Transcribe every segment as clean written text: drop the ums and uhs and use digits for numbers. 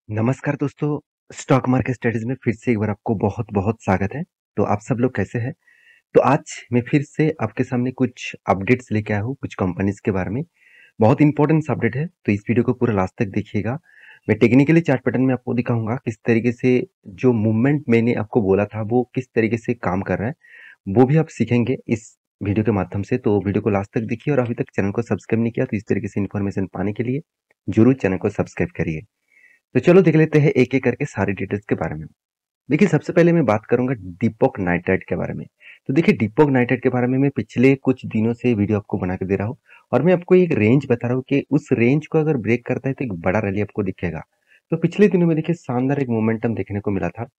नमस्कार दोस्तों, stock market studies में फिर से एक बार आपको बहुत-बहुत स्वागत है। तो आप सब लोग कैसे हैं? तो आज मैं फिर से आपके सामने कुछ अपडेट्स लेके आया हूँ, कुछ कंपनीज़ के बारे में। बहुत इंपॉर्टेंट अपडेट है, तो इस वीडियो को पूरा लास्ट तक देखिएगा। मैं टेक्निकली चार्ट पैटर्न में आपको दिखाऊँगा किस तरीके से जो मूवमेंट मैंने आपको बोला था, वो किस तरीके से काम कर रहा है, वो भी आप सीखेंगे इस वीडियो के माध्यम से। तो वीडियो को लास्ट तक देखिए और अभी तक चैनल को सब्सक्राइब नहीं किया, तो इस तरीके से इन्फॉर्मेशन पाने के लिए ज़रूर चैनल को सब्सक्राइब करिए। तो चलो देख लेते हैं एक-एक करके सारी डिटेल्स के बारे में। देखिए, सबसे पहले मैं बात करूँगा दीपक नाइट्राइट के बारे में। तो देखिए, दीपक नाइट्राइट के बारे में मैं पिछले कुछ दिनों से वीडियो आपको बना के दे रहा हूँ और मैं आपको एक रेंज बता रहा हूँ कि उस रेंज को अगर ब्रेक करता है तो एक बड़ा रैली आपको दिखेगा। तो पिछले दिनों में देखिए शानदार एक मोमेंटम देखने को मिला था,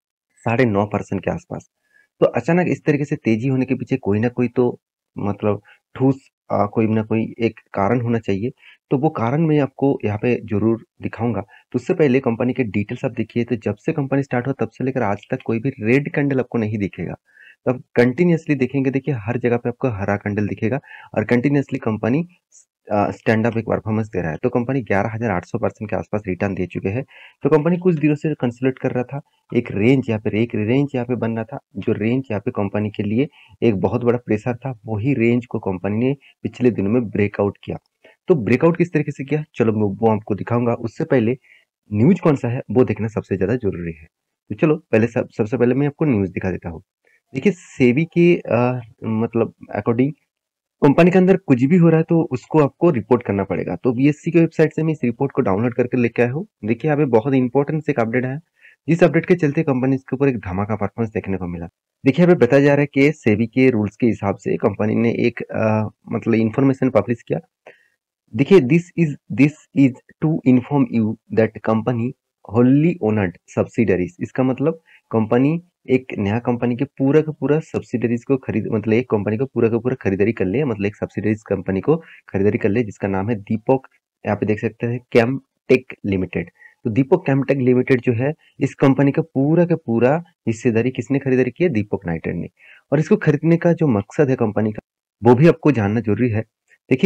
9.5% के आसपास। तो अचानक इस तरीके से तेजी होने के पीछे कोई ना कोई तो मतलब ठोस कोई ना कोई एक कारण होना चाहिए। तो वो कारण मैं आपको यहाँ पे ज़रूर दिखाऊँगा। तो उससे पहले कंपनी के डिटेल्स आप देखिए, तो जब से कंपनी स्टार्ट हुआ तब से लेकर आज तक कोई भी रेड कैंडल आपको नहीं दिखेगा। तो आप कंटिन्यूअसली देखेंगे, देखिए हर जगह पे आपको हरा कैंडल दिखेगा और कंटिन्यूअसली कंपनी स्टैंड अप एक परफॉर्मेंस दे रहा है। तो कंपनी 11,800% के आसपास रिटर्न दे चुके हैं। तो कंपनी कुछ दिनों से कंसोलिडेट कर रहा था। एक रेंज यहाँ पे बन रहा था, जो रेंज यहाँ पे कंपनी के लिए एक बहुत बड़ा प्रेशर था। वही रेंज को कंपनी ने पिछले दिनों में ब्रेकआउट किया। तो ब्रेकआउट किस तरीके से किया, चलो मैं वो आपको दिखाऊंगा। उससे पहले न्यूज कौन सा है वो देखना सबसे ज्यादा जरूरी है। तो चलो पहले सबसे पहले मैं आपको न्यूज दिखा देता हूँ। देखिए, सेबी के मतलब अकॉर्डिंग कंपनी के अंदर कुछ भी हो रहा है तो उसको आपको रिपोर्ट करना पड़ेगा। तो बीएससी के वेबसाइट से मैं इस रिपोर्ट को डाउनलोड करके लेके आया हूँ। देखिए, यहाँ पे बहुत इंपॉर्टेंट एक अपडेट है, जिस अपडेट के चलते कंपनी के ऊपर एक धमाका परफॉर्मेंस देखने को मिला। देखिए, यहाँ पे बताया जा रहा है कि सेबी के रूल्स के हिसाब से कंपनी ने एक मतलब इंफॉर्मेशन पब्लिश किया। देखिए, this is to inform you that company wholly owned subsidiaries. इसका मतलब कंपनी एक नया कंपनी के पूरा सब्सिडरीज को खरीद मतलब एक कंपनी को पूरा का पूरा खरीदारी कर ले, मतलब एक सब्सिडरीज कंपनी को खरीदारी कर ले, जिसका नाम है दीपक। यहाँ पे देख सकते हैं कैमटेक लिमिटेड। तो दीपक कैमटेक लिमिटेड जो है, इस कंपनी का पूरा हिस्सेदारी किसने खरीदारी की है, दीपक नाइट्राइट ने। और इसको खरीदने का जो मकसद है कंपनी का, वो भी आपको जानना जरूरी है। देखिए,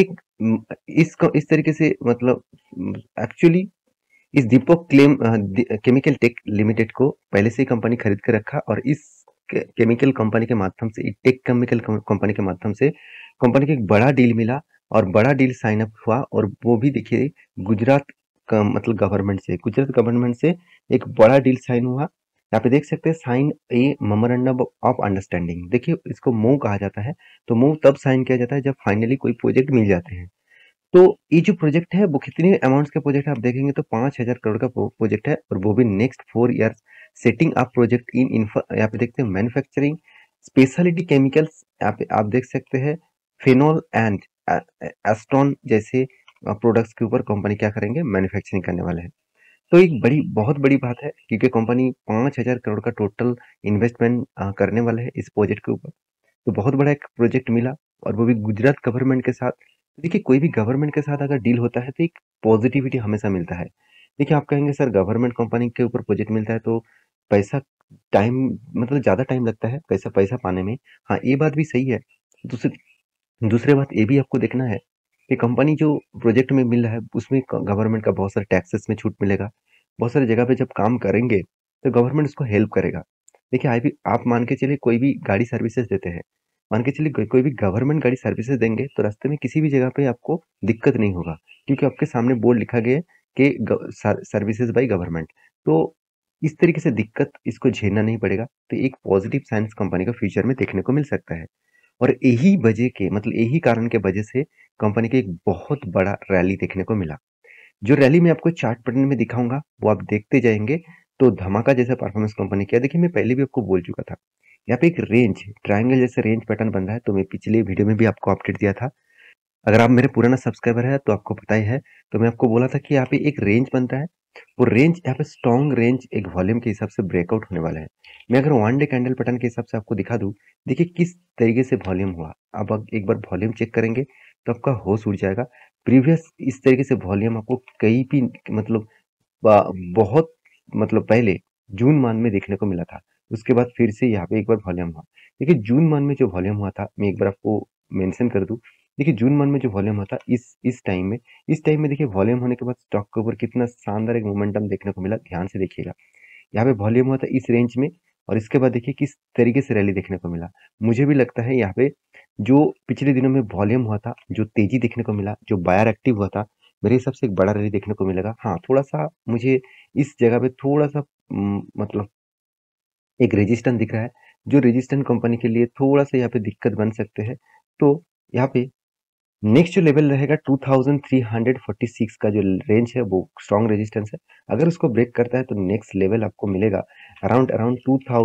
इस तरीके से मतलब एक्चुअली इस दीपक केमिकल टेक लिमिटेड को पहले से ही कंपनी खरीद के रखा और इस केमिकल कंपनी के माध्यम से, टेक केमिकल कंपनी के माध्यम से कंपनी को एक बड़ा डील मिला और बड़ा डील साइन अप हुआ। और वो भी देखिए, गुजरात का मतलब गुजरात गवर्नमेंट से एक बड़ा डील साइन हुआ। यहाँ पे देख सकते हैं, sign a memorandum of understanding. देखिए, इसको मूव कहा जाता है। तो मूव तब साइन किया जाता है जब फाइनली कोई प्रोजेक्ट मिल जाते हैं। तो ये जो प्रोजेक्ट है वो कितने अमाउंट्स के प्रोजेक्ट है आप देखेंगे तो 5,000 करोड़ का प्रोजेक्ट है और वो भी next 4 years. Setting up project in यहाँ पे देखते हैं मैन्युफैक्चरिंग स्पेशलिटी केमिकल्स। यहाँ पे आप देख सकते हैं फिनॉल एंड एस्टोन जैसे प्रोडक्ट्स के ऊपर कंपनी क्या करेंगे, मैन्युफैक्चरिंग करने वाले हैं। तो एक बहुत बड़ी बात है, क्योंकि कंपनी 5,000 करोड़ का टोटल इन्वेस्टमेंट करने वाले है इस प्रोजेक्ट के ऊपर। तो बहुत बड़ा एक प्रोजेक्ट मिला और वो भी गुजरात गवर्नमेंट के साथ। देखिए, कोई भी गवर्नमेंट के साथ अगर डील होता है तो एक पॉजिटिविटी हमेशा मिलता है। देखिए, आप कहेंगे सर गवर्नमेंट कंपनी के ऊपर प्रोजेक्ट मिलता है तो पैसा टाइम मतलब ज़्यादा टाइम लगता है पैसा पैसा पाने में। हाँ, ये बात भी सही है। दूसरी दूसरी बात ये भी आपको देखना है कि कंपनी जो प्रोजेक्ट में मिल रहा है उसमें गवर्नमेंट का बहुत सारे टैक्सेस में छूट मिलेगा। बहुत सारी जगह पे जब काम करेंगे तो गवर्नमेंट उसको हेल्प करेगा। देखिए, आई भी आप मान के चलिए, कोई भी गाड़ी सर्विसेज देते हैं, मान के चलिए कोई भी गवर्नमेंट गाड़ी सर्विसेज देंगे तो रास्ते में किसी भी जगह पे आपको दिक्कत नहीं होगा, क्योंकि आपके सामने बोर्ड लिखा गया है कि सर्विसेज बाय गवर्नमेंट। तो इस तरीके से दिक्कत इसको झेलना नहीं पड़ेगा। तो एक पॉजिटिव साइंस कंपनी का फ्यूचर में देखने को मिल सकता है। और यही वजह के मतलब यही कारण के वजह से कंपनी के एक बहुत बड़ा रैली देखने को मिला। जो रैली मैं आपको चार्ट पैटर्न में दिखाऊंगा वो आप देखते जाएंगे। तो धमाका जैसा परफॉर्मेंस कंपनी किया। देखिए, मैं पहले भी आपको बोल चुका था, यहाँ पे एक रेंज ट्रायंगल जैसे रेंज पैटर्न बन रहा है। तो मैं पिछले वीडियो में भी आपको अपडेट दिया था। अगर आप मेरे पुराना सब्सक्राइबर है तो आपको पता ही है। तो मैं आपको बोला था कि यहाँ पे एक रेंज बनता है। वो रेंज यहाँ पे स्ट्रॉन्ग रेंज एक वॉल्यूम के हिसाब से ब्रेकआउट होने वाला है। मैं अगर वन डे कैंडल पैटर्न के हिसाब से आपको दिखा दूं, देखिए किस तरीके से वॉल्यूम हुआ। अब एक बार वॉल्यूम चेक करेंगे तो आपका होश उड़ जाएगा। प्रीवियस इस तरीके से वॉल्यूम आपको कहीं भी मतलब बहुत मतलब पहले जून मंथ में देखने को मिला था। उसके बाद फिर से यहाँ पे एक बार वॉल्यूम हुआ। देखिए, जून मंथ में जो वॉल्यूम हुआ था, मैं एक बार आपको मेंशन कर दूं। देखिए जून मंथ में जो वॉल्यूम होता इस टाइम में देखिए वॉल्यूम होने के बाद स्टॉक के ऊपर कितना शानदार एक मोमेंटम देखने को मिला, ध्यान से देखिएगा। यहाँ पे वॉल्यूम हुआ था इस रेंज में और इसके बाद देखिए किस तरीके से रैली देखने को मिला। मुझे भी लगता है यहाँ पे जो पिछले दिनों में वॉल्यूम हुआ था, जो तेजी देखने को मिला, जो बायर एक्टिव हुआ था, मेरे हिसाब से एक बड़ा रैली देखने को मिलेगा। हाँ, थोड़ा-सा मुझे इस जगह पे थोड़ा-सा मतलब एक रेजिस्टेंस दिख रहा है, जो रेजिस्टेंस कंपनी के लिए थोड़ा-सा यहाँ पे दिक्कत बन सकते हैं। तो यहाँ पे नेक्स्ट जो लेवल रहेगा 2346 का जो रेंज है वो स्ट्रॉन्ग रेजिस्टेंस है। अगर उसको ब्रेक करता है तो नेक्स्ट लेवल आपको मिलेगा अराउंड अराउंड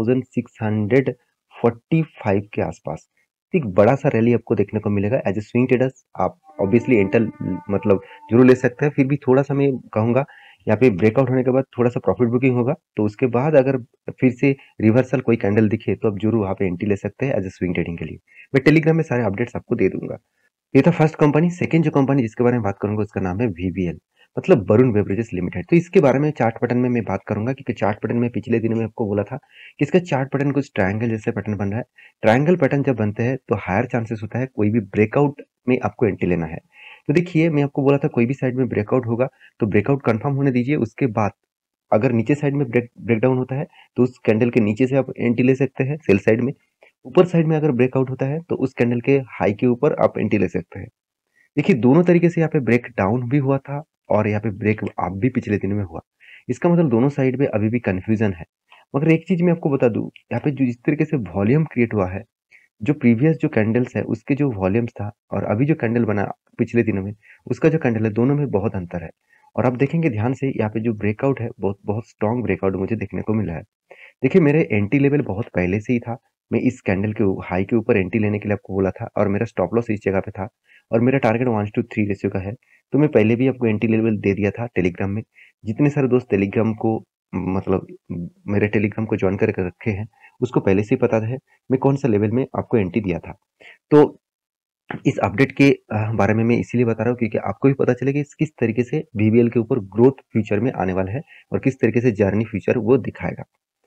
2645 के आसपास। एक बड़ा सा रैली आपको देखने को मिलेगा एज ए स्विंग ट्रेडर्स। आप ऑब्वियसली एंटर मतलब जरूर ले सकते हैं, फिर भी थोड़ा सा मैं कहूंगा यहाँ पे ब्रेकआउट होने के बाद थोड़ा सा प्रॉफिट बुकिंग होगा, तो उसके बाद अगर फिर से रिवर्सल कोई कैंडल दिखे तो आप जरूर वहाँ पे एंट्री ले सकते हैं एज ए स्विंग ट्रेडिंग के लिए। मैं टेलीग्राम में सारे अपडेट्स आपको दे दूंगा। ये था फर्स्ट कंपनी। सेकंड जो कंपनी जिसके बारे में बात करूंगा उसका नाम है वीबीएल, मतलब वरुण बेवरेजेस लिमिटेड। तो इसके बारे में चार्ट पैटर्न में मैं बात करूंगा, क्योंकि चार्ट पैटर्न में पिछले दिन में आपको बोला था कि इसका चार्ट पैटर्न कुछ ट्रायंगल जैसे पैटर्न बन रहा है। ट्रायंगल पैटर्न जब बनते हैं तो हायर चांसेस होता है कोई भी ब्रेकआउट में आपको एंट्री लेना है। तो देखिए मैं आपको बोला था कोई भी साइड में ब्रेकआउट होगा तो ब्रेकआउट कंफर्म होने दीजिए, उसके बाद अगर नीचे साइड में ब्रेकडाउन होता है तो उस कैंडल के नीचे से आप एंट्री ले सकते हैं सेल साइड में। ऊपर साइड में अगर ब्रेकआउट होता है तो उस कैंडल के हाई के ऊपर आप एंट्री ले सकते हैं। देखिए दोनों तरीके से यहाँ पे ब्रेक डाउन भी हुआ था और यहाँ पे ब्रेक अप भी पिछले दिन में हुआ। इसका मतलब दोनों साइड में अभी भी कंफ्यूजन है। मगर एक चीज मैं आपको बता दूं, यहाँ पे जो जिस तरीके से वॉल्यूम क्रिएट हुआ है, जो प्रीवियस जो कैंडल्स है उसके जो वॉल्यूम्स था और अभी जो कैंडल बना पिछले दिनों में उसका जो कैंडल है, दोनों में बहुत अंतर है। और आप देखेंगे ध्यान से यहाँ पे जो ब्रेकआउट है बहुत बहुत स्ट्रॉन्ग ब्रेकआउट मुझे देखने को मिला है। देखिए मेरे एंट्री लेवल बहुत पहले से ही था। मैं इस कैंडल के हाई के ऊपर एंट्री लेने के लिए आपको बोला था और मेरा स्टॉप लॉस इस जगह पे था और मेरा टारगेट 1:3 रेशियो का है। तो मैं पहले भी आपको एंट्री लेवल दे दिया था टेलीग्राम में। जितने सारे दोस्त टेलीग्राम को मतलब मेरे टेलीग्राम को ज्वाइन करके रखे हैं उसको पहले से ही पता है मैं कौन सा लेवल में आपको एंट्री दिया था। तो इस अपडेट के बारे में मैं इसीलिए बता रहा हूँ क्योंकि आपको भी पता चले कि किस तरीके से वीबीएल के ऊपर ग्रोथ फ्यूचर में आने वाला है और किस तरीके से जर्नी फ्यूचर वो दिखाएगा।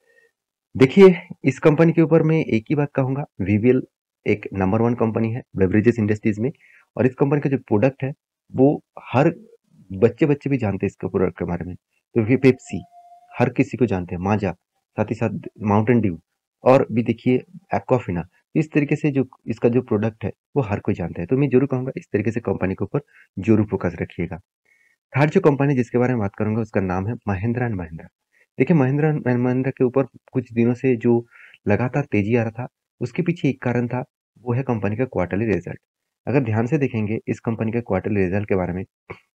देखिए इस कंपनी के ऊपर मैं एक ही बात कहूंगा, वीवीएल एक नंबर वन कंपनी है बेवरेजेस इंडस्ट्रीज में। और इस कंपनी का जो प्रोडक्ट है वो हर बच्चे बच्चे भी जानते हैं इसके प्रोडक्ट के बारे में। तो ये पेप्सी हर किसी को जानते हैं, माजा, साथ ही साथ माउंटेन ड्यू और भी देखिए एक्वाफिना। इस तरीके से जो इसका जो प्रोडक्ट है वो हर कोई जानता है। तो मैं जरूर कहूंगा इस तरीके से कंपनी के ऊपर जरूर फोकस रखिएगा। थर्ड जो कंपनी जिसके बारे में बात करूंगा उसका नाम है महिंद्रा एंड महिंद्रा। देखिए महिंद्रा एंड महिंद्रा के ऊपर कुछ दिनों से जो लगातार तेजी आ रहा था उसके पीछे एक कारण था, वो है कंपनी का क्वार्टरली रिजल्ट। अगर ध्यान से देखेंगे इस कंपनी के क्वार्टरली रिजल्ट के बारे में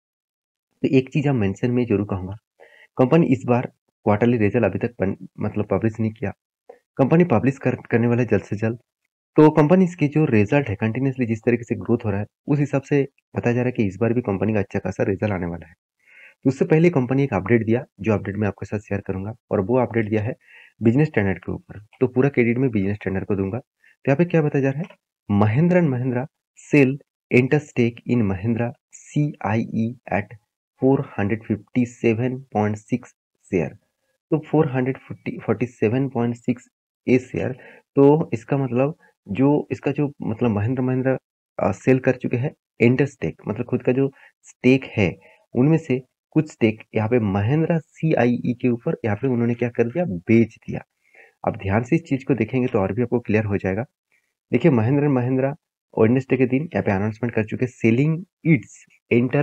तो एक चीज हम मेंशन में जरूर कहूंगा, कंपनी इस बार क्वार्टरली रिजल्ट अभी तक मतलब पब्लिश नहीं किया। कंपनी पब्लिश करने वाला है जल्द से जल्द। तो कंपनी इसकी जो रिजल्ट है कंटिन्यूसली जिस तरीके से ग्रोथ हो रहा है उस हिसाब से बताया जा रहा है कि इस बार भी कंपनी का अच्छा खासा रिजल्ट आने वाला है। उससे पहले कंपनी एक अपडेट दिया जो अपडेट मैं आपके साथ शेयर करूंगा और वो अपडेट दिया है बिजनेस स्टैंडर्ड के ऊपर। तो पूरा क्रेडिट में बिजनेस स्टैंडर्ड को दूंगा। तो यहाँ पे क्या बताया जा रहा है, Mahindra and Mahindra sell enter stake in Mahindra CIE at 457.6 share. तो 447.6 ए शेयर। तो इसका मतलब जो इसका जो मतलब महिंद्रा महिंद्रा सेल कर चुके हैं एंटर स्टेक, मतलब खुद का जो स्टेक है उनमें से कुछ स्टेक यहाँ पे महिंद्रा CIE के ऊपर यहाँ पे उन्होंने क्या कर दिया, बेच दिया। अब ध्यान से इस चीज को देखेंगे तो और भी आपको क्लियर हो जाएगा। देखिए महिंद्रा एंड महिंद्रा वेडनेसडे के दिन यहाँ पे अनाउंसमेंट कर चुके सेलिंग इट्स एंटर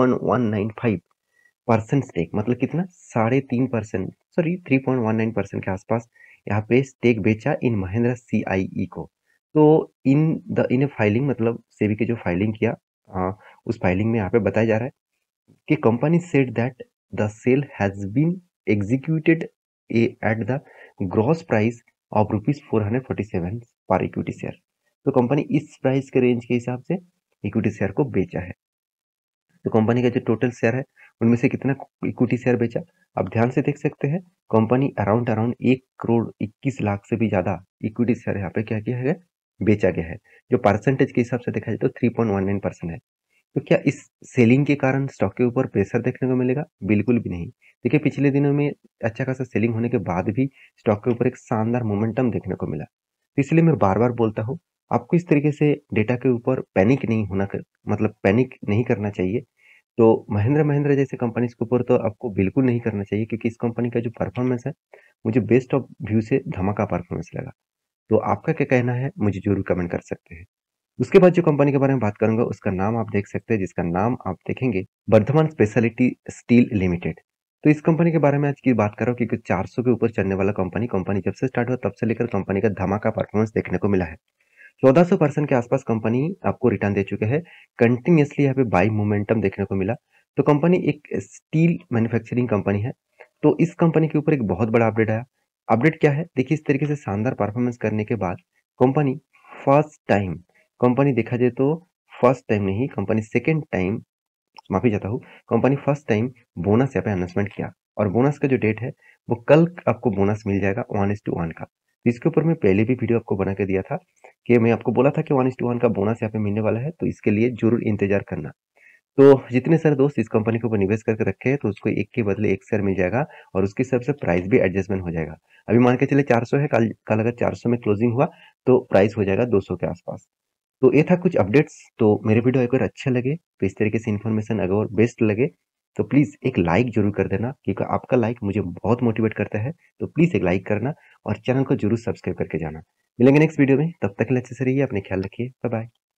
3.195% स्टेक, मतलब कितना 3.5%, सॉरी 3.19% के आसपास यहाँ पे स्टेक बेचा इन महिंद्रा CIE को। तो इन फाइलिंग मतलब सेबी के जो फाइलिंग किया उस फाइलिंग में यहाँ पे बताया जा रहा है कि company said that the sale has been executed at the gross price of rupees 447 पर इक्विटी शेयर। तो कंपनी इस प्राइस के रेंज के हिसाब से इक्विटी शेयर को बेचा है। तो कंपनी का जो टोटल शेयर है उनमें से कितना इक्विटी शेयर बेचा, आप ध्यान से देख सकते हैं। कंपनी अराउंड अराउंड 1,21,00,000 से भी ज्यादा इक्विटी शेयर यहाँ पे क्या किया है, बेचा गया है। जो परसेंटेज के हिसाब से देखा जाए तो 3.19% है। तो क्या इस सेलिंग के कारण स्टॉक के ऊपर प्रेशर देखने को मिलेगा? बिल्कुल भी नहीं। देखिए पिछले दिनों में अच्छा खासा सेलिंग होने के बाद भी स्टॉक के ऊपर एक शानदार मोमेंटम देखने को मिला। तो इसलिए मैं बार बार बोलता हूँ आपको इस तरीके से डेटा के ऊपर पैनिक नहीं होना क मतलब पैनिक नहीं करना चाहिए। तो महिंद्रा महिंद्रा जैसे कंपनीज़ के ऊपर तो आपको बिल्कुल नहीं करना चाहिए क्योंकि इस कंपनी का जो परफ़ॉर्मेंस है, मुझे बेस्ट ऑफ व्यू से धमाका परफ़ॉर्मेंस लगा। तो आपका क्या कहना है? मुझे ज़रूर कमेंट कर सकते हैं। उसके बाद जो कंपनी के बारे में बात करूँगा उसका नाम आप देख सकते हैं जिसका नाम आप देखेंगे वर्धमान स्पेशलिटी स्टील लिमिटेड। तो इस कंपनी के बारे में आज की बात कर रहा हूँ क्योंकि 400 के ऊपर चलने वाला कंपनी जब से स्टार्ट हुआ तब से लेकर कंपनी का धमाका परफॉर्मेंस देखने को मिला है। 1400% के आसपास कंपनी आपको रिटर्न दे चुके हैं। कंटिन्यूअसली यहाँ पे बाई मोमेंटम देखने को मिला। तो कंपनी एक स्टील मैन्युफैक्चरिंग कंपनी है। तो इस कंपनी के ऊपर एक बहुत बड़ा अपडेट आया। अपडेट क्या है? देखिए इस तरीके से शानदार परफॉर्मेंस करने के बाद कंपनी फर्स्ट टाइम कंपनी देखा जाए तो फर्स्ट टाइम नहीं कंपनी सेकंड टाइम माफ़ी चाहता हूँ, कंपनी फर्स्ट टाइम बोनस यहाँ पे अनाउंसमेंट किया और बोनस का जो डेट है, वो कल आपको बोनस मिल जाएगा 1:1 का। इसके ऊपर मैं पहले भी वीडियो आपको बना के दिया था कि मैं आपको बोला था कि 1:1 का बोनस यहाँ पे मिलने वाला है, तो इसके लिए ज़रूर इंतज़ार करना। तो जितने सारे दोस्त इस कंपनी के ऊपर निवेश करके रखे हैं, तो उसको 1 के बदले 1 शेयर मिल जाएगा और उसके हिसाब से प्राइस भी एडजस्टमेंट हो जाएगा। अभी मान के चलिए 400 है, कल कल अगर 400 में क्लोजिंग हुआ, तो प्राइस हो जाएगा 200 के आसपास। तो ये था कुछ अपडेट्स। तो मेरे वीडियो अगर अच्छे लगे तो इस तरीके से इन्फॉर्मेशन अगर बेस्ट लगे तो प्लीज़ एक लाइक ज़रूर कर देना क्योंकि आपका लाइक मुझे बहुत मोटिवेट करता है। तो प्लीज़ एक लाइक करना और चैनल को ज़रूर सब्सक्राइब करके जाना। मिलेंगे नेक्स्ट वीडियो में, तब तक के लिए अच्छे से रहिए, अपने ख्याल रखिए। Bye bye.